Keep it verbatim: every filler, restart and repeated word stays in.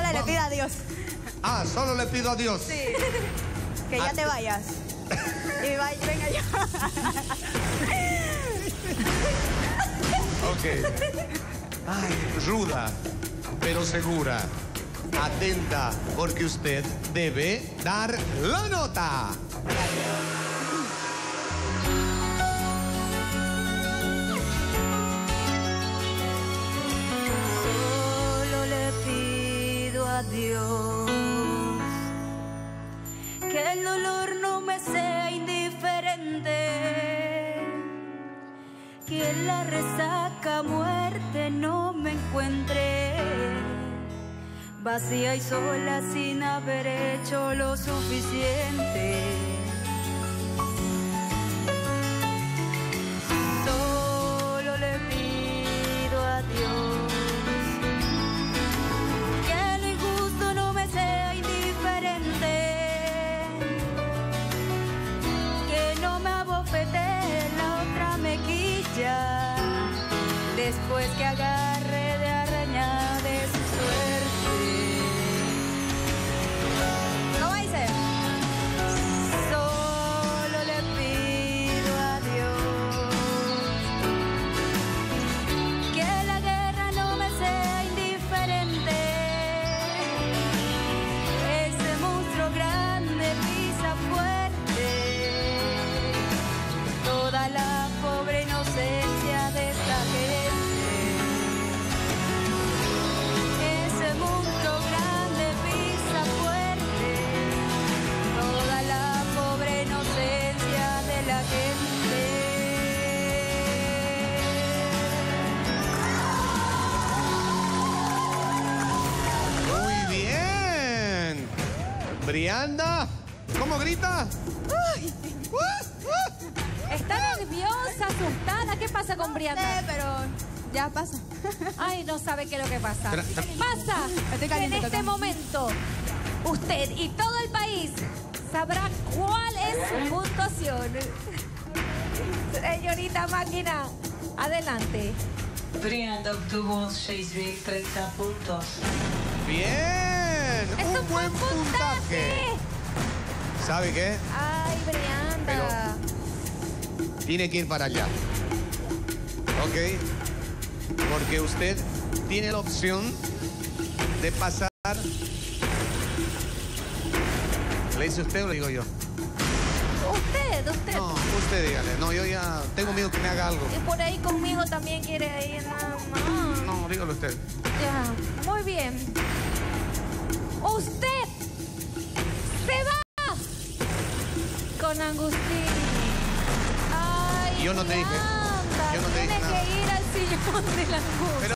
Ahora Vamos. le pido a Dios. Ah, solo le pido a Dios. Sí. Que ya Ah, te vayas. Y vaya, venga yo. Ok. Ay, ruda, pero segura. Atenta, porque usted debe dar la nota. Solo le pido a Dios que el dolor no me sea indiferente, que la resaca muerte no me encuentre vacía y sola sin haber hecho lo suficiente. Solo le pido a Dios que lo injusto no me sea indiferente, que no me abofetee la otra mejilla después que agarre de araña de su suerte. ¿Cómo dice? Solo le pido a Dios que la guerra no me sea indiferente, ese monstruo grande pisa fuerte toda la pobre inocencia de esta gente. Ese monstruo grande pisa fuerte toda la pobre inocencia de la gente. Muy bien. Brianda, ¿cómo grita? Uy. Está nerviosa, asustada. ¿Qué pasa con Brianda? No sé, pero ya pasa. Ay, no sabe qué es lo que pasa. Tra- tra- Pasa Estoy que en caliente, este Totó. momento usted y todo el país sabrá cuál es su puntuación. Señorita máquina, adelante. Brianda obtuvo seis mil treinta puntos. Bien. ¡Es Un un buen buen puntaje. puntaje! ¿Sabe qué? Ay, Brianda. Tiene que ir para allá. ¿Ok? Porque usted tiene la opción de pasar. ¿Le dice usted o le digo yo? Usted, usted. No, usted dígale. No, yo ya tengo miedo que me haga algo. Y por ahí conmigo también quiere ir nada más. No, dígalo usted. Ya, muy bien. Usted se va con Agustín. Ay, Yo no te dije. Brianda, Yo no te dije tiene nada. que ir al sillón de la angustia. Pero